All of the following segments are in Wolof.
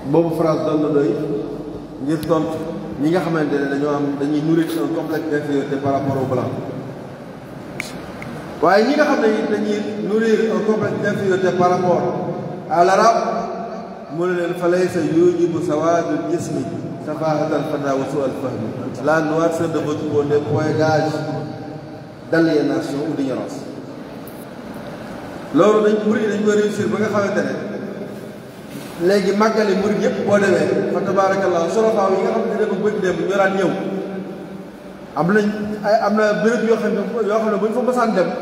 boobu phrase doon na doy ngir tontu ñi nga xamante ne dañuy nourrir un complexe d'infériorité par rapport au blanc waaye ñi nga xam ne dañuy nourrir un complexe d'infériorité par rapport à l'arabe mu ne leen fa laysa yujibu sawadul jismi safahatal fata wa su'al fahmi. La noirceur de votre peau n'est point gage d'aliénation ou d'ignorance. loolu dañ ko réussir ba nga xamante ne léegi màggali murid yëpp boo demee fa tabarakallah sorofaaw yi nga xam ne dafa bëgg dem ñu daan ñëw am na béréb yoo xam ne bu ñu fa mësaan dem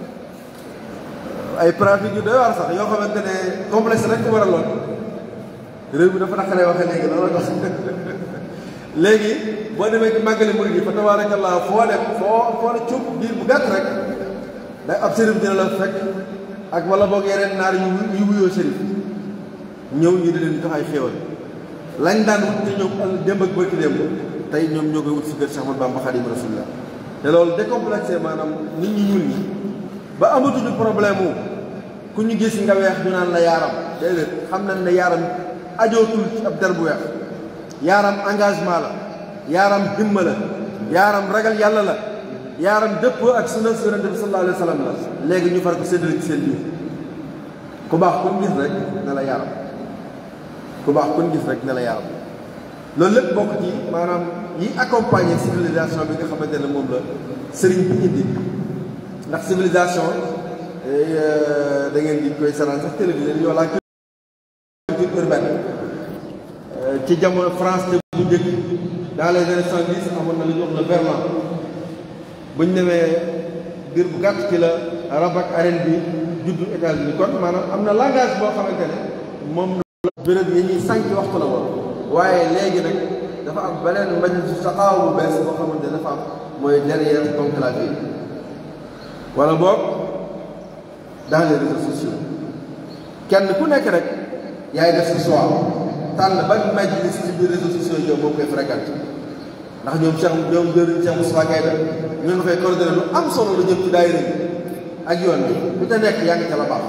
ay pratique yu doy waar sax yoo xamante ne complexe rek ko war a lool réew mi dafa naqaree waxee léegi loolu tax léegi boo demee ci màggali murid yi fa tabarakallah foo dem foo ne cuub diir bu gàtt rek day ab sérif dina la fekk ak wala boog yeneen naar yu wuyoo sérif ñëw ñu di leen jox ay xéewal lañ daan wut te ñoom démb ak bëkki démb tey ñoom ñoo koy wut si kër Cheikh Ahmadou Bamba Khadimu Rasulullah te loolu décomplexé maanaam nit ñi ñuul ñi ba amatuñu problème wu ku ñu gis nga weex ñu naan la yaaram déedéet xam nañ ne yaaram ajootul ci ab der bu weex yaaram engagement la yaaram himma la yaaram ragal yàlla la yaaram dëppoo ak sunna Yonent bi sallallahu alayhi wa sallam la léegi ñu far ko séddale ci seen biir ku baax kon gis rek ne la yaaram ku baax kon gis rek ne la yaaram loolu lépp bokk ci maanaam yi accompagner civilisation bi nga xamante ne moom la sëriñ bi indi ndax civilisation da ngeen di koy saraan sax télévision yow la culture urbaine ci jamono France te bu njëkk dans les années 70 amoon na lu ñuy wax le verlan buñ demee biir bu gàtt ci la rap ak arène bi juddu États-Unis kon maanaam am na langage boo xamante ne moom la béréb yi ñuy sànq waxtu la woon waaye léegi nag dafa am beneen mbañ saxaaw bu bees boo xamante ne dafa am mooy derrière ton clavier wala boog dans les réseaux sociaux kenn ku nekk rek yaay def sa choix tànn ban majlis ci biir réseaux sociaux yow boo koy fréquenté ndax ñoom jëriñ Cheikh Moustapha Gaye ñu nga fay coordonné lu am solo lu jëm ci daayira bi ak yoon bi bu te nekk yaa ngi ca la baax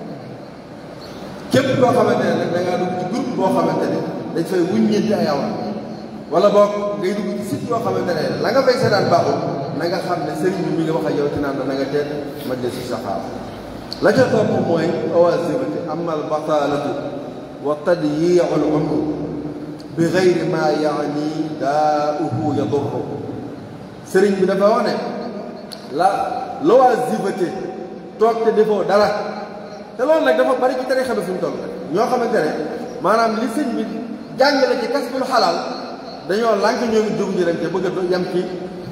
képp koo xamante ne nag da ngaa dugg ci groupe boo xamante ne dañ fay wuññeenti ay awra wala boog ngay dugg ci site yoo xamante ne la nga fay seetaan baaxul na nga xam ne sëriñ bi mi nga wax ak yow ci naan na nga teet majlis saxaar la ca topp mooy awasibati amal batalatu wa tadyi'ul umr bi gayri ma yaani daa'uhu yadurru sëriñ bi dafa wax ne l'oisiveté toog te defoo dara te loolu nag dafa bari ci tarixa bi fi mu toll ñoo xamante ne maanaam li sëñ bi jàngale ci kasbul xalaal dañoo lànk ñoo ngi jóg ñu rek te bëgg a yam ci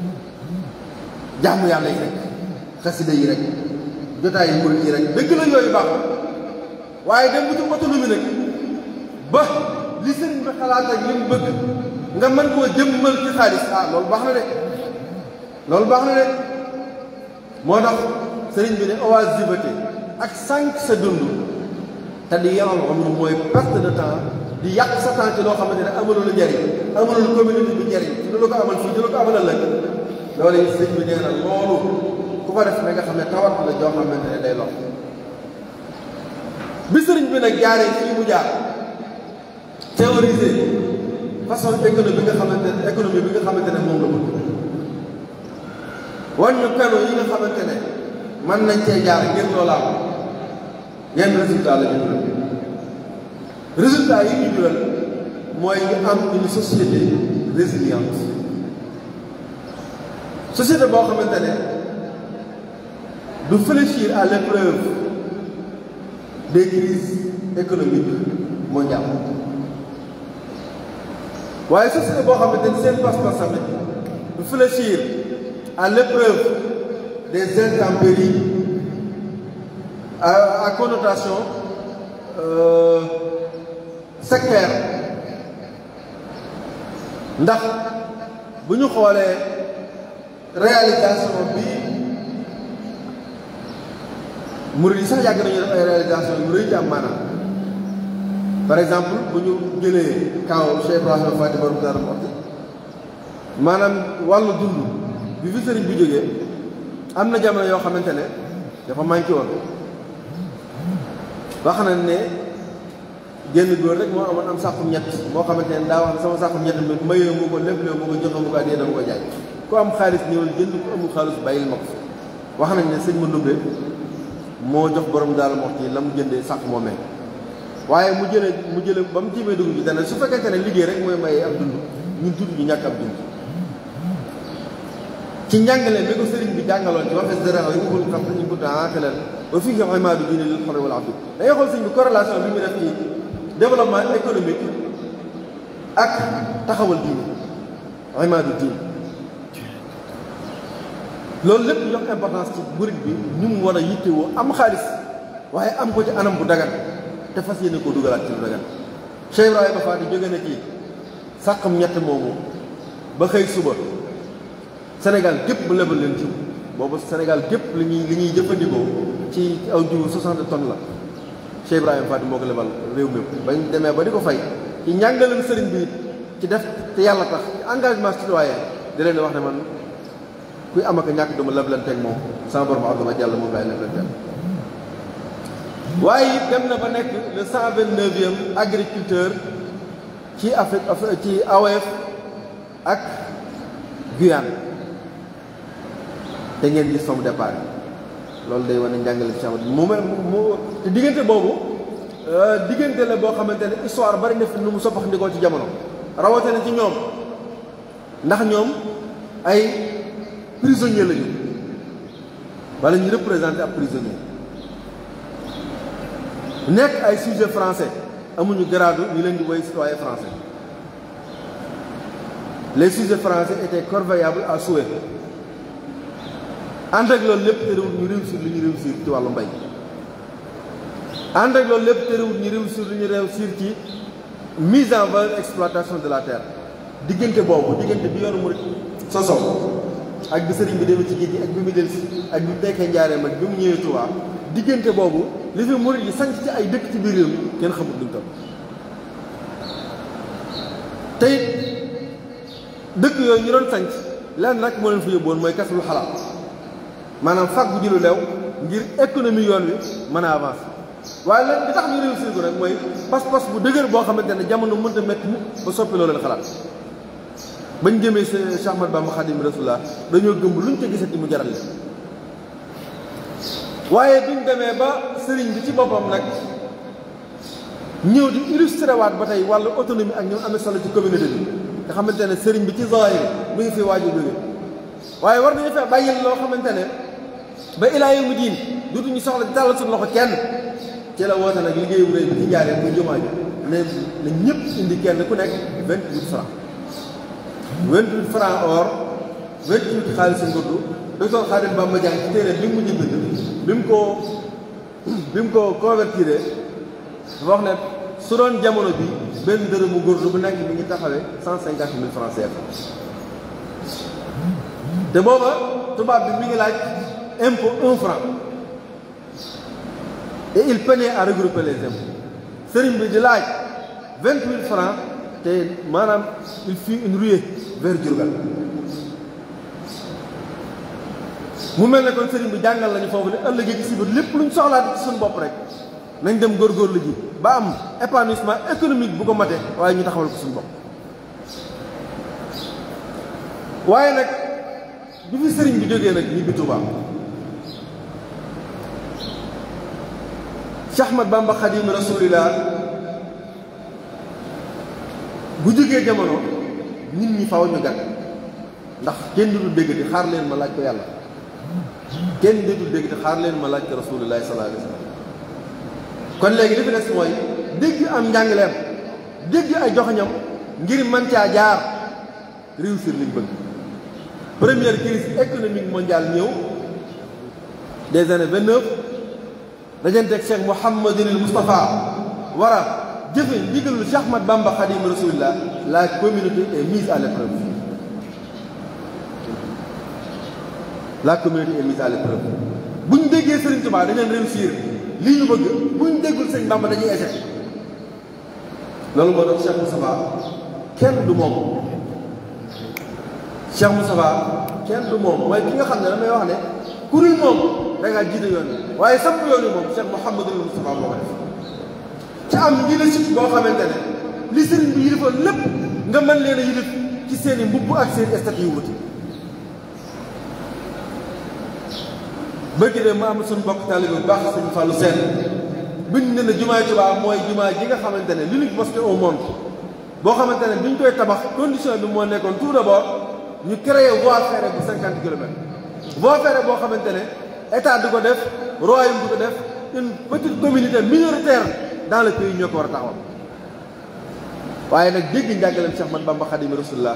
jàmm yàlla yi rek xasida yi rek jotaay yi murid yi rek dëgg la yooyu baax waaye dem bu ci autonomie nag ba li sëriñ bi xalaat ak li mu bëgg nga mën koo jëmmal ci xaalis loolu baax na de loolu baax na de moo tax sëriñ bi ne oisiveté ak sànq sa dund te di yaram xam ne mooy perte de temps di yàq sa temps ci loo xamante ne amalul njariñ amalul communauté bi njariñ ci lu ko amal fii ci lu ko amal ëllëg loolu yi sëriñ bi nee na loolu ku ko def na nga xam ne tawat la joo xamante ne day lox bi sëriñ bi nag jaaree fii mu jaar théoriser façon économie bi nga xamante ne moom la bëgg wan ñu kano yi nga xamante ne mën nañ cee jaar ngir loolaa yenn résultat la ñu jural résultat yi ñu jural mooy ñu am une société résiliente société boo xamante ne du fléchir à l'épreuve des crises économiques mondiales waaye société boo xamante ne seen pas-pas tamit du fléchir à l'épreuve des intempéries à connotation sectaire ndax bu ñu xoolee réalisation bi murid yi sax yàgg nañu def ay réalisation yu rëy ci am maanaam par exemple bu ñu jëlee kaw Cheikh Ibrahima Fati borom Daaru Muxti maanaam wàllu dund bi fi sëriñ bi jógee am na jamono yoo xamante ne dafa manqué woon wax nañ ne génn góor rek moo amoon am sàqum ñett moo xamante ne daa wax ne sama sàqum ñett mi mayoo mu ko lépp lépp mu ko joxoo mu ko addee dama ko jaay ku am xaalis ñëwal jënd ko amul xaalis bàyyil ma ko wax nañ ne sëñ ma ndumbe moo jox borom daal mox ci la mu jëndee sàq moomee waaye mu jële ba mu tiimee dugub bi dana su fekkente ne liggéey rek mooy maye ab dund ñun tudd ñu ñàkk ab dund ci njàngale mi ko sëriñ bi jàngaloon ci waxes dara yi ubul xam ñu ko xelal ba fii nga imaadu diine lil xorri wal abdi dañuy xool sëñ bi corrélation bi mu def ci développement économique ak taxawal diine imaadu diine loolu lépp jox importance ci murid bi ñu mu war a yittewoo am xaalis waaye am ko ci anam bu dagan te fas yéene koo dugalaat ci lu dagan Cheikh Ibrahima Faty jóge na ci sàqam ñett moomu ba xëy suba Sénégal gépp mu lebal leen jiw boobu Sénégal gépp li ñuy jëfandikoo ci aw jiwu 60 tonnes la Cheikh Ibrahima Faty moo ko lebal réew mi bañ demee ba di ko fay ci njàngalam sëriñ bi ci def te yàlla tax ci engagement citoyen di leen wax ne man kuy am ak ñàkk duma leblanteeg moom sama borom àdduna jàll moom laay leblanteeg waaye it dem na ba nekk le 129e agriculteur ci Afrique ci AOF ak Guyane te ngeen gis som départ loolu day wane njàngale ci mu te diggante boobu diggante la boo xamante ne histoire bari na fi nu mu soppax ndikoo ci jamono rawatina ci ñoom ndax ñoom ay prisonnier lañu wala ñu représenté ab prisonnier nekk ay sujet français amuñu grade ñu leen di woy citoyen français les sujets français étaient corveillables à souhait ànd ak loolu lépp terewul ñu réussir li ñu réussir ci wàllu mbay ànd ak loolu lépp terewul ñu réussir li ñu réussir ci mise en valeur exploitation de la terre diggante boobu diggante bi yoonu murid soso ak bi sëriñ bi demee ci géej gi ak bi mu dellusi ak bi mu nekkee Njaaréem ak bi mu ñëwee Tuubaa diggante boobu li fi murid yi sanc ci ay dëkk ci biir réew mi kenn xamut duñ toll te it dëkk yooyu ñu doon sanc lenn nag moo leen fa yóbboon mooy kasbul xalaal maanaam fàggu ji lu leew ngir économie yoon wi mën a avancer waaye lan li tax ñu réussir ko nag mooy pas-pas bu dëgër boo xamante ne jamono mënta métti mukk ba soppi loolu leen xalaat bañ jëmee Cheikh Ahmad Bamba Xaadimu Rasuulillah dañoo gëmb luñ ca gisati mu jaral leen waaye biñ demee ba sëriñ bi ci boppam nag ñëw di illustré waat ba tey wàllu autonomie ak ñoom amee solo ci communauté bi nga xamante ne sëriñ bi ci zahir mu ngi fi waaju jóge waaye war nañu fee bàyyil loo xamante ne ba ilaa yawmi diin dootuñu soxla di tàllal suñu loxo kenn ci la woote nag liggéeyu réy bi ci njaaree muy jumaa ji ne na ñëpp indi kenn ku nekk 28 francs 28 francs or 28 xaalisu ngurdu docteur Khadim Bamba Diagne ci téere bi mu mujj bind bi mu ko convertiré dafa wax ne su doon jamono bi benn dërëmu ngurdu bu nekk mi ngi taxawee 150 000 francs CFA te booba tubaab bi mi ngi laaj impôt 1 franc et il peinait à regrouper les impôts sëriñ bi di laaj 28 francs te maanaam il fit une ruée vers Diourbel mu mel ne kon sëriñ bi jàngal lañu foofu ne ëllëgee ci si biir lépp luñ soxlaat ci suñu bopp rek nañ dem góorgóorlu ji ba am épanouissement économique bu ko mate waaye ñu taxawal ko suñu bopp waaye nag bi fi sëriñ bi jógee nag ñibbi Tuubaa Cheikh Ahmad Bamba Xaadimu Rasuulillah bu jógee jamono nit ñi faw ñu gàtt ndax kenn du dégg di xaar leen ma laaj ko yàlla kenn du dégg di xaar leen ma laaj ko Rasuulullaah sallallaahu alayhi wa sallam kon léegi li fi des mooy dégg am njàngaleem dégg ay joxañam ngir mën caa jaar réussir liñ bëgg première crise économique mondiale ñëw des années 29 dajanteeg Cheikh Mouhamadul Moustapha war a jëfe ndigalul Cheikh Ahmad Bamba Xaadimu Rasuulillah la communauté est mise à l'épreuve la communauté est mise à l'épreuve bu ñu déggee Serigne Touba dañu leen réussir lii ñu bëgg bu ñu déggul Serigne Bamba dañuy échec loolu moo doon Cheikh Moustapha kenn du moom Cheikh Moustapha kenn du moom mooy ki nga xam ne damay wax ne kuréel moom da ngaa jiite yoon wi waaye samp yoon wi moom Cheikh Mouhamadul Moustapha moo ko def ci am leadership boo xamante ne li sëriñ bi yilifoon lépp nga mën leen a yilif ci seen i mbubb ak seen i statut yu wuti bëgg de mu am suñu bokk taalibe bu baax sëñ Fallou Sène biñ ne na jumaay Tuubaa mooy jumaa ji nga xamante ne l'unique mosquée au monde boo xamante ne biñ koy tabax condition bi moo nekkoon tout d'abord ñu créé voie ferrée bu 50 kilomètres voie ferrée boo xamante ne état du ko def royaume du ko def une petite communauté minoritaire dans le pays ñoo ko war a taxawal waaye nag dégg njàngaleem Cheikh Ahmadou Bamba Khadimu Rasulullah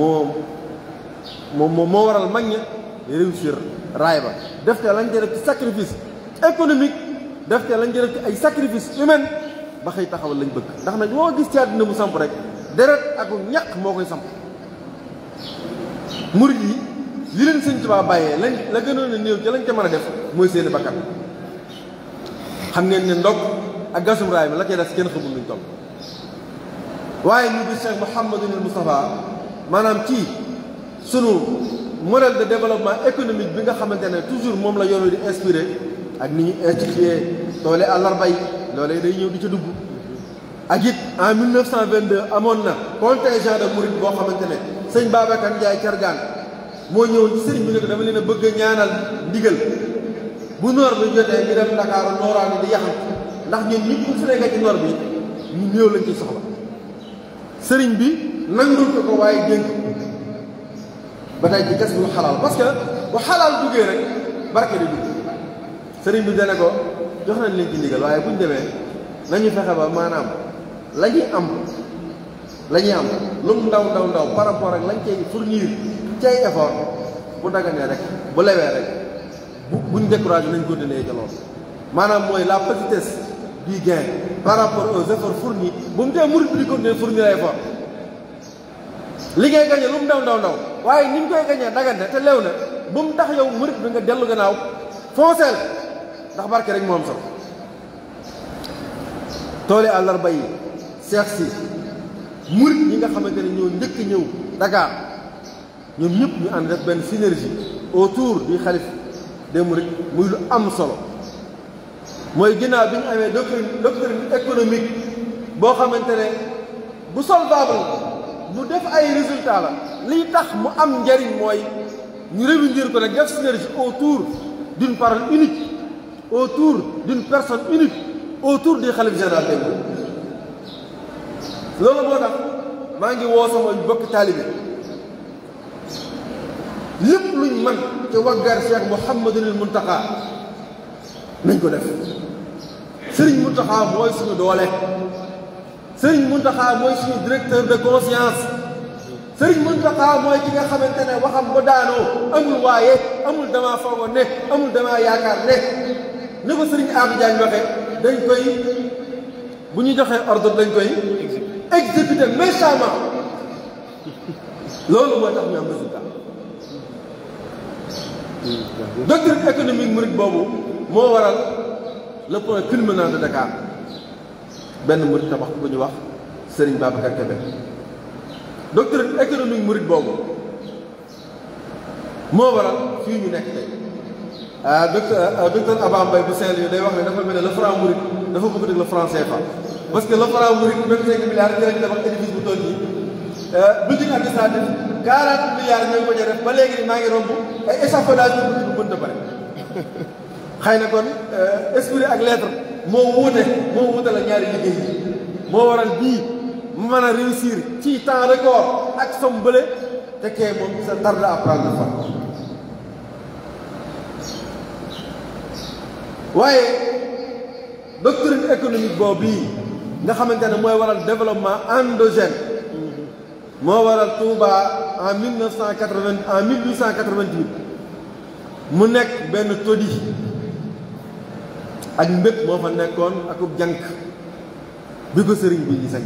moo waral mag ña réussir raay ba def te lañ ci def ci sacrifice économique def te lañ ci def ci ay sacrifice humain ba xëy taxawal lañ bëgg ndax nag moo gis ci àddina mu samp rek deret ak ñaq moo koy samp murid yi li leen Sëñ Tuubaa bàyyee lañ la gënoon a néew ci lañ ca mën a def mooy seeni bakkan xam ngeen ne ndog ak gasum raay bi la koy des kenn xamul luñ toll waaye ñu gis Cheikh Mouhamadul Moustapha maanaam ci sunu modèle de développement économique bi nga xamante ne toujours moom la yoon wi di inspiré ak ni ñu institué toole àllarba yi loolee day ñëw di ca dugg ak it en 1922 amoon na contingent de mouride boo xamante ne sëñ Babacar Ndiaye Cargaan moo ñëwoon ci sëriñ bi ne ko dama leen a bëgg a ñaanal ndigal bu noor bi jotee ñu dem Ndakaaru nooraani di yaxam ndax ñun ñëpp bu fi nekk ci noor bi ñu néew lañ ci soxla sëriñ bi nangul ko waaye dénk ba tey ci gas bu xalaal parce que bu xalaal duggee rek barke di dugg sëriñ bi dana ko jox nañ leen ci ndigal waaye buñ demee nañu fexe ba maanaam la ñuy am lu mu ndaw par rapport ak lañ cay fournir cay effort bu daganee rek bu lewee rek buñ découragé nañ continuer ca loolu maanaam mooy la petitesse du gain par rapport aux efforts fournis bu mu tee murid bi di continuer fournir ay effort li ngay gañe lu mu ndaw waaye ni ñu koy gañee dagante te lew na bu mu tax yow murid bi nga dellu gannaaw fonceel ndax barke rek moo am solo toole àllarba yi seex si murid ñi nga xamante ne ñoo njëkk ñëw Dakar ñoom ñëpp ñu ànd def benn synergie autour du xalif des mourides muy lu am solo mooy ginnaaw bi ñu amee doctrine économique boo xamante ne bu solvable bu def ay résultats la liy tax mu am njariñ mooy ñu réunir ko nag def synergie autour d'une parole unique autour d'une personne unique autour du xalif général des mourides loolu moo tax maa ngi woo sama bokk taalibe lépp luñ mën ci waggar Cheikh Mouhamadul Mountakha nañ ko def Serigne Mountakha mooy suñu doole Serigne Mountakha mooy suñu directeur de conscience Serigne Mountakha mooy ki nga xamante ne waxam ba daanoo amul waaye amul damaa foogoon ne amul damaa yaakaar ne ni ko Serigne Abdou Diagne waxee dañ koy bu ñu joxee ordre dañ koy exécuter méchamment loolu moo tax ñu am résultat doctrine économique murid boobu moo waral le point culminant de Dakar benn murid tabax bu ñu wax Serigne Babacar Kébé doctrine économique murid boobu moo waral fii ñu nekk tey docteur Abba Mbaye bu Saint-Louis day wax ne dafa mel ne le franc murid dafa bëgg dëgg le franc CFA parce que le franc murid 25 milliards ci lañ tabax édifice bu toll nii building administratif 40 milliards ñoo ko def ba léegi maa ngi romb ay échafaudage bu mënta pare xëy na kon esprit ak lettre moo wuute la ñaari liggéey yi moo waral bii mu mën a réussir ci temps record ak som bële te kee moom sa tarde à prendre fois waaye doctrine économique boobu bii nga xamante ne mooy waral développement endogène moo waral Touba en 1888 mu nekk benn todi ak mbépp moo fa nekkoon akub jànk bi ko sëriñ bi di sanc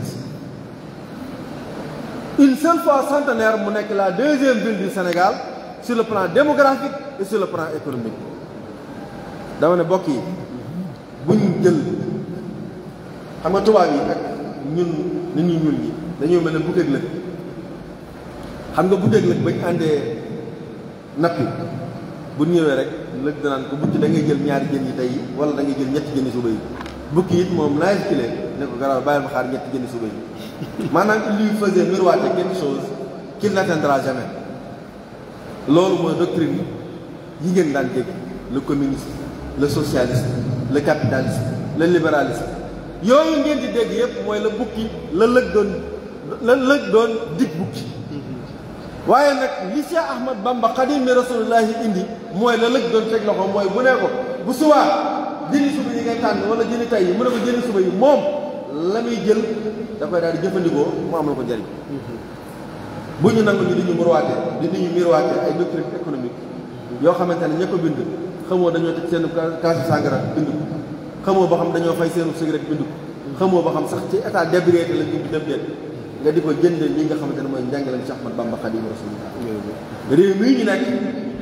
une seule fois centenaire mu nekk la deuxième ville du Sénégal sur le plan démographique et sur le plan économique dama ne bokk yi buñ jël xam nga tubaab yi ak ñun nit ñu ñuul ñi dañoo mel ne bukk ak lëg xam nga bukk ak lëg bañ àndee nappi bu ñëwee rek lëg danaan ko bukki da ngay jël ñaari jën yi tey wala da ngay jël ñetti jën yi suba yi bukki it moom naaj ki leen ne ko garaaw bàyyil ma xaar ñetti jënd suba yi maanaam il lui faisait miroiter quelque chose qu'il n'atteindra jamais loolu mooy doctrine yi ngeen daan dégg le communisme le socialisme le capitalisme le libéralisme yooyu ngeen di dégg yëpp mooy la bukki la lëg doon dig bukki waaye nag li Cheikh Ahmad Bamba Xaadimu Rasuulullaahi indi mooy la lëg doon teg loxo mooy bu ne ko bu subaa jëni suba yi ngay tànn wala jëni tay yi mu ne ko jëni suba yi moom la muy jël da koy daal di jëfandikoo mu am la ko njëriñ bu ñu nangu ñu di ñu miroiter ay doctrine économique yoo xamante ne ña ko bind xamoo dañoo teg seen kaasu sàngara bind ko xamoo ba xam dañoo fay seenu cigarette bind ko xamoo ba xam sax ci état d'ébriété la ñu dem déet nga di ko jëndee li nga xamante ne mooy njàngaleem Cheikh Ahmad Bamba Xaadimu Rasuulullaah réew mii ñu nekk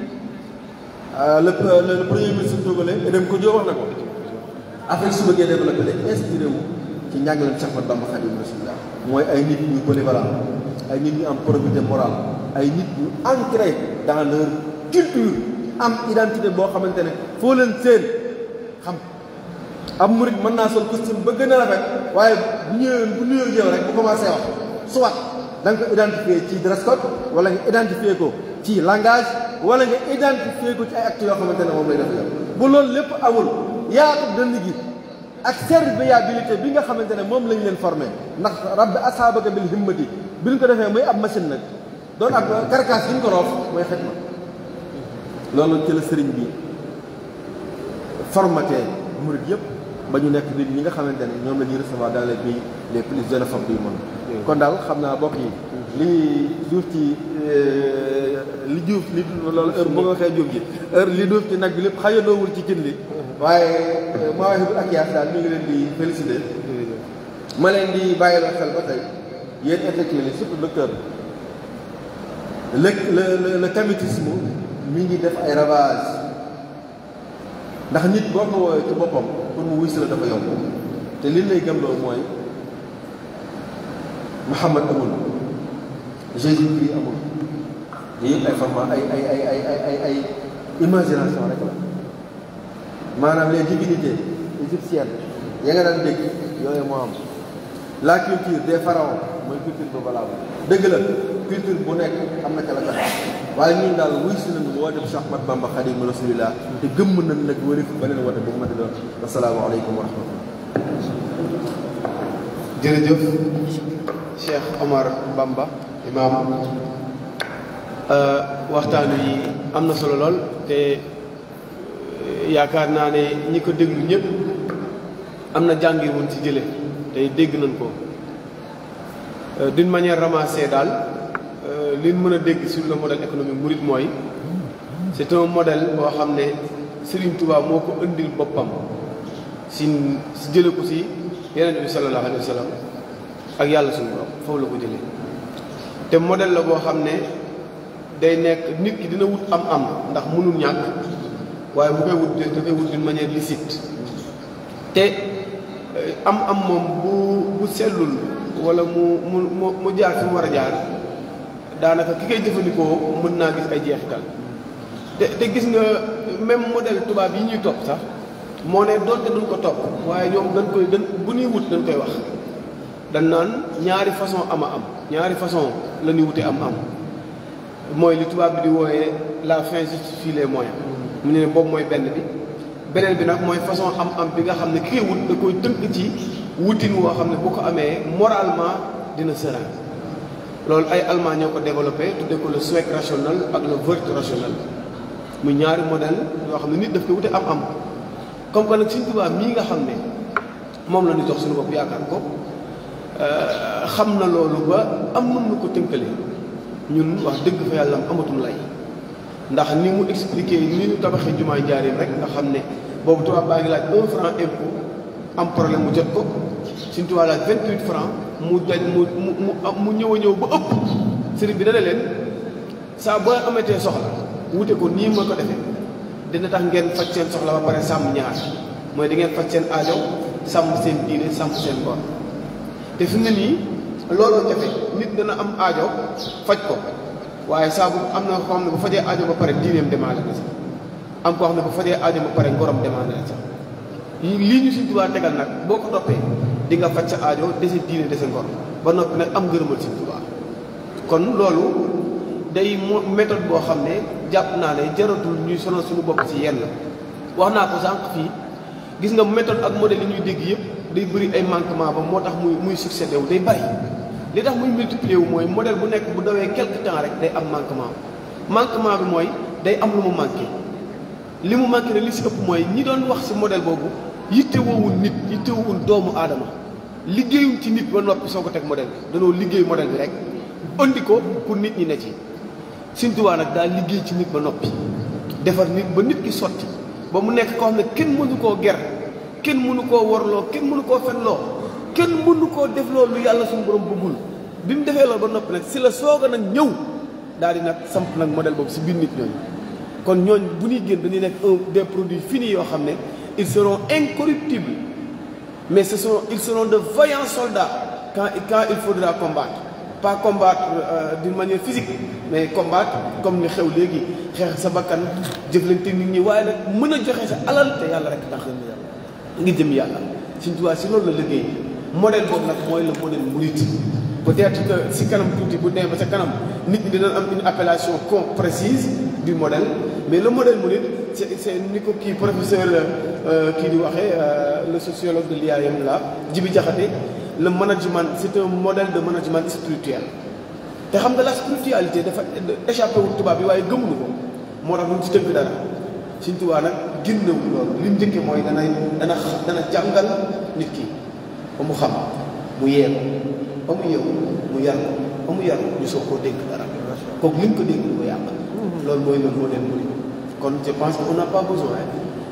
le premier ministre togolais Edem Kodjo wax na ko Afrique su bëggee développé day inspiré wu ci njàngaleem Cheikh Ahmad Bamba Xaadimu Rasuulullaah mooy ay nit ñu polyvalent ay nit ñu am probité morale ay nit ñu ancré dans leur culture am identité boo xamante ne foo leen seen xam am murit mën naa sol costume ba gën a rafet waaye bu nuyoo yow rek bu commencé wax soit da nga ko identifié ci dress code wala nga identifié ko ci langage wala nga identifié ko ci ay actes yoo xamante ne moom lay def yow bu loolu lépp amul yaatu dënn gi ak serviabilité bi nga xamante ne moom lañ leen formé ndax rabbi asaabaka bil himmati bi ñu ko defee muy ab machine nag doon ab carcasse bi ñu ko roof mooy xidma loolu ci la sëriñ bi formaté murit yëpp ba ñu nekk nit ñi nga xamante ne ñoom la ñuy recevoir dans les pays les plus xénophobes du monde. kon daal xam naa bokk yi li duuf ci li duuf li loolu heure bu nga waxee juuf ji heure li duuf ci nag bi lépp xayandoowul ci cin li waaye Mawahibou Akyas daal ñu ngi leen di féliciter ma leen di bàyyi la xel ba tey yéen intellectuels yi surtout docteur le camétisme mi ngi def ay ravages ndax nit boo ko woowee ci boppam pour mu wuy si la dafa yomb te li lay gëm loolu mooy Muhammad amul Jésus-Christ amul yëpp ay format ay imagination rek la maanaam les divinités égyptiennes ya nga daan dégg yooyu moo am la culture des pharaons mooy culture bu valable dëgg la culture bu nekk am na ca la tax waaye ñun daal wuy si nañu woote Cheikh Ahmad Bamba Xaadimu Rasuulillah te gëmm nañ nag wari fi beneen woote bu ma di doon asalaamaaleykum wa rahmatullah. jërëjëf Cheikh Omar Bamba imaam waxtaan wi am na solo lool te yaakaar naa ne ñi ko déglu ñëpp am na jàngi woon ci jële tey dégg nañ ko d'une manière ramassée daal li ñu mën a dégg sur le modèle économique murid mooy c'est un modèle boo xam ne Serigne Touba moo ko indil boppam si jële ko si Yonent bi sallallahu alayhi wa sallam ak yàlla suñu borom foofu la ko jëlee te modèle la boo xam ne day nekk nit ki dina wut am ndax mënul ñàkk waaye bu koy wut da koy wut d'une manière licite te am moom bu sellul wala mu jaar fi mu war a jaar daanaka ki koy jëfandikoo mën naa gis ay jeexital te gis nga même modèle tubaab yi ñuy topp sax moo ne doonte duñ ko topp waaye ñoom dañ koy bu ñuy wut dañ koy wax dañ naan ñaari façon am ñaari façon la ñuy wute am mooy li tubaab bi di wooyee la fin justifie les moyens mu ne boobu mooy benn bi beneen bi nag mooy façon am bi nga xam ne ki wut da koy tënk ci wutin woo xam ne bu ko amee moralement dina serein loolu ay allemand ñoo ko développé tudde ko le Zweck rationnel ak le Wert rationnel muy ñaari modèle yoo xam ne nit daf koy wute am comme que nag suñ tubaab mii nga xam ne moom la ñu jox suñu bopp yaakaar ko xam na loolu ba am nun ko tënkale ñun wax dëgg fa yàlla amatum lay ndax ni mu expliqué ni ñu tabaxee jumaay Njaaréem rek nga xam ne boobu tubaab baa ngi laaj 1 franc impôt am problème mu jot ko suñ tubaab laaj 28 francs mu ñëw a ñëw ba ëpp sëriñ bi dana leen saa boo amatee soxla wute ko nii ma ko defee dina tax ngeen faj seen soxla ba pare sàmm ñaar mooy di ngeen faj seen aajo sàmm seen diine sàmm seen ngor te fi mu ne nii looloo jafe nit dana am aajo faj ko waaye saa bu am na koo xam ne bu fajee aajo ba pare diineem demandé na sax am koo xam ne bu fajee aajo ba pare ngorom demandé na sax lii ñu Sëriñ Tuubaa tegal nag boo ko toppee di nga faj sa aajo dese diine dese ngor ba noppi nag am ngërëmal Sëñ Tuubaa kon loolu day méthode boo xam ne jàpp naa ne jaratul ñuy sonal suñu bopp ci yenn wax naa ko sànq fii gis nga méthode ak modèle yi ñuy dégg yëpp day bëri ay manquement ba moo tax muy succédé wu day bari li tax muy multiplier wu mooy modèle bu nekk bu dawee quelque temps rek day am manquement bi mooy day am lu mu manqué li mu manqué ne li si ëpp mooy ñi doon wax si modèle boobu yittewoowul nit yittewoowul doomu aadama liggéeyuñ ci nit ba noppi soo ko teg modèle bi danoo liggéey modèle bi rek andi ko pour nit ñi ne ci Sëñ Tuubaa nag daal liggéey ci nit ba noppi defar nit ba nit ki sotti ba mu nekk koo xam ne kenn mënu koo ger kenn mënu koo worloo kenn mënu koo fenloo kenn mënu koo def loolu lu yàlla suñu borom bëggul bi mu defee loolu ba noppi nag si la soog a nag ñëw daal di nag samp nag modèle boobu si biir nit ñooñu kon ñooñ bu ñuy génn dañuy nekk des produits finis yoo xam ne ils seront incorruptibles mais ils seront de vaillants soldats quand il faudra combattre pas combattre d'une manière physique mais combattre comme ni xew léegi xeex sa bakkan jëflante nit ñi waaye nag mën a joxe sa alal te yàlla rek tax ngi jëm yàlla Sëñ Tuubaa si loolu la liggéey modèle boobu nag mooy le modèle mouride peut-être que si kanam tuuti bu demee ba sa kanam nit ñi dinañ am une appellation précise du modèle mais le modèle mouride c'est ni ko kii professeur kii di waxee le sociologue de l'IAM là Djibi Diakhaté le management c'est un modèle de management spirituel te xam nga la spiritualité dafa échappé wu tubaab bi waaye gëmuñu ko moo tax ñu ci tënk dara Sëñ Tuubaa nag ginnawul loolu li mu njëkkee mooy dana jàngal nit ki ba mu xam mu yee ko ba mu yeewu mu yar ko ba mu yar ko ñu soog koo dégg dara kooku li ñu ko dégg du ko yàq loolu mooy le modèle mouride kon je pense que on n'a pas besoin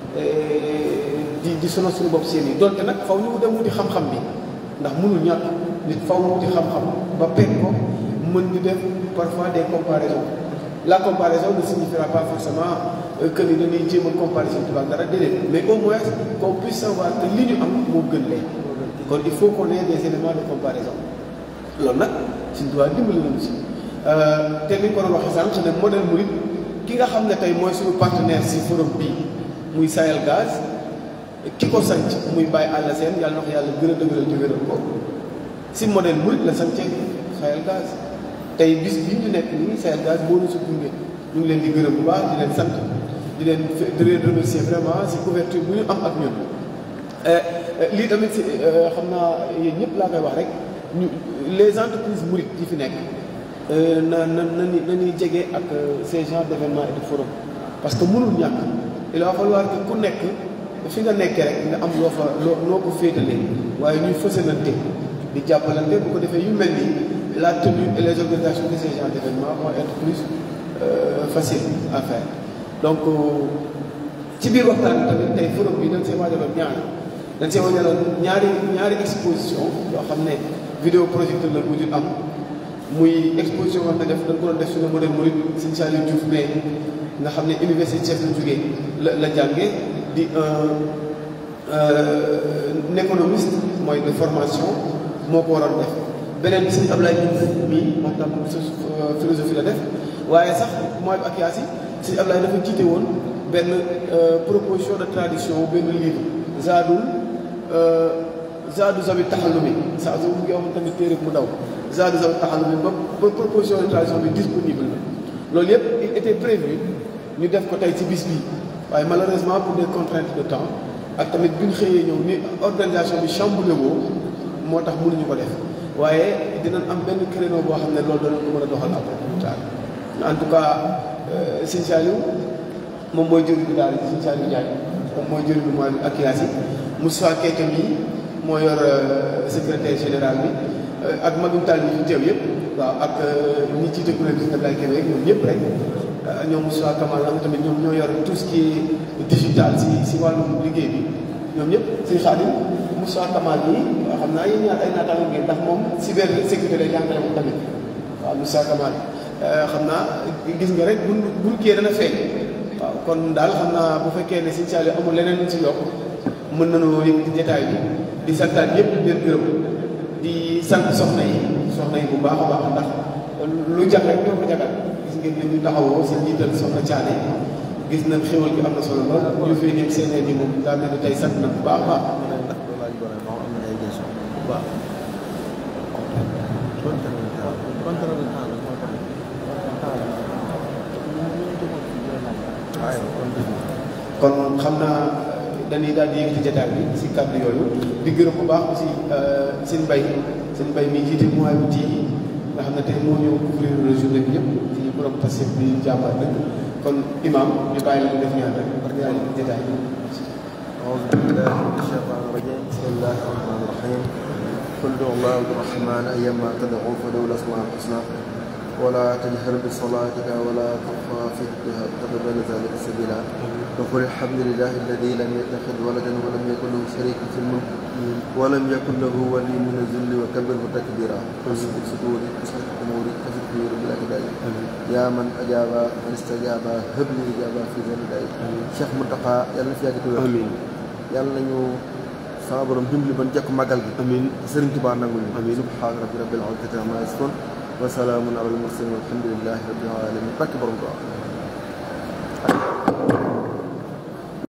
di sonal suñu bopp seen yi donte nag faw ñu dem wuti xam-xam bi ndax mënul ñàkk nit faw mu wuti xam-xam ba peeg ko mën di def parfois des comparaisons la comparaison ne signifiera pas forcément que ni dañuy jéem a comparer Sëñ Tuubaa dara déedéet mais au moins qu'on puisse savoir que li ñu am moo gën lee kon il faut qu'on ait des éléments de comparaison loolu nag Sëñ Tuubaa dimbali nañu si te ni ko doon waxee sànq ne modèle mouride ki nga xam ne tey mooy suñu partenaire si forum bii muy Sahel Gaz ki ko sanc muy Baye Alla Sène yàlla na ko yàlla gën a dëgëral te wéral ko si modèle mouride la sancee Sahel Gaz tey bis bi ñu nekk nii Sahel Gaz moo na si gunge ñu ngi leen di gërëm bu baax di leen sant di leen remercier vraiment si couverture bu ñu am ak ñun lii tamit si xam naa yéen ñëpp laa koy wax rek ñu les entreprises mourides yi fi nekk nañuy jege ak ces genres d'événements et de forum parce que mënul ñàkk il va falloir que ku nekk fi nga nekkee rek nga am noo ko féetalee waaye ñuy fësalante di jàppalante bu ko defee yu mel nii la tenue et les organisations de ces genres d'événements vont être plus facile à faire donc ci biir waxtaan bi tamit tey forum bi dañ see waajaloon ñaari exposition yoo xam ne vidéo projecteur la mujj am muy exposition wax na def dañ ko doon def suñu modèle mouride Sëñ Saliou Diouf mais nga xam ne université Thiès la jógee la jànge di un économiste mooy de formation moo ko waroon def beneen bi Sëñ Ablaye Diouf mii moom tam philosophie la def waaye sax mooy ak yaasi Sëñ Ablaye dafa jiite woon benn proposition de tradition benn livre Zaadu Zawi Taxallumi saa su mu ngi amoon tamit téere mu daw Zaadu Zawi Taxallumi ba proposition de tradition bi disponible la loolu yëpp il était prévu ñu def ko tey ci bis bi waaye malheureusement pour des contraintes de temps ak tamit bi ñu xëyee ñëw ni organisation bi chamboulé woo moo tax mënuñu ko def waaye dinañ am benn créneau boo xam ne loolu danañ ko mën a doxal après plus tard en tout cas Sëñ Saliou moom mooy jëriñ bi daal Sëñ Saliou Ndiaye moom mooy jëriñ bi mooy ak yaas yi Moussa Keita mi moo yor secrétaire général bi ak magum taal yi ñu teew yëpp waaw ak ñi ciy déglu gis nga Kébé rek ñoom ñëpp rek ñoom Moussa Kamal am tamit ñoom ñoo yor tout ce qui est digital si wàllum liggéey bi ñoom ñëpp si Xaadim Moussa Kamal yi xam naa yéen ñaar ay naataango ngeen ndax moom cybersécurité lay jàngale moom tamit waaw Moussa Kamal xam naa gis nga rek buñ kii dana feeñ waaw kon daal xam naa bu fekkee ne Sëñ Saliou amul leneen luñ si yokk mën nañoo yëg ci jotaay bi di santaat yëpp di leen gërëm di sant soxna yi bu baax a baax ndax lu jag rek ñoo ko jagal gis ngeen ni ñu taxawoo si njiital soxna Thiané gis nañ xéwal bi am na solo lool ñu fee nekk seen yi moom daa mel ni tey sant na bu baax a baax. kon xam naa dañuy daal di yëkkati jotaay bi si kàddu yooyu di gërëm bu baax aussi seen mbay mi jiite mooy bu ci nga xam ne tey moo ñëw couvrir journée bi yëpp ci borom tasib bi jàmbaar rek kon imam ñu bàyyi la mu def ñaan rek parce que yaa ngi jotaay bi. أعوذ بالله من الشيطان الرجيم بسم الله الرحمن الرحيم قل ادعوا الله الرحمن أيما تدعوا فله الأسماء الحسنى ولا تجهر بصلاتك ولا تخافت بها وابتغ بين ذلك سبيلا وقل الحمد لله الذي لم يتخذ ولدا ولم يكن له شريك في الملك ولم يكن له ولي من الذل وكبره تكبيرا واصلح صدوري واصلح اموري كفر في بلا هدايه يا من اجاب من استجاب هب لي اجابه في ذي الهدايه Cheikh Mountakha yàlla na fi yàgg tuwér amiin yàlla nañu sama borom dimbali ban jekk màggal gi amiin Sëriñ Tuubaa nangul ñu amiin subhaana rabbil izzati ammaa yasifuun wa salaamun alal mursaliin walhamdulillahi rabbil aalamiin barke borom Tuubaa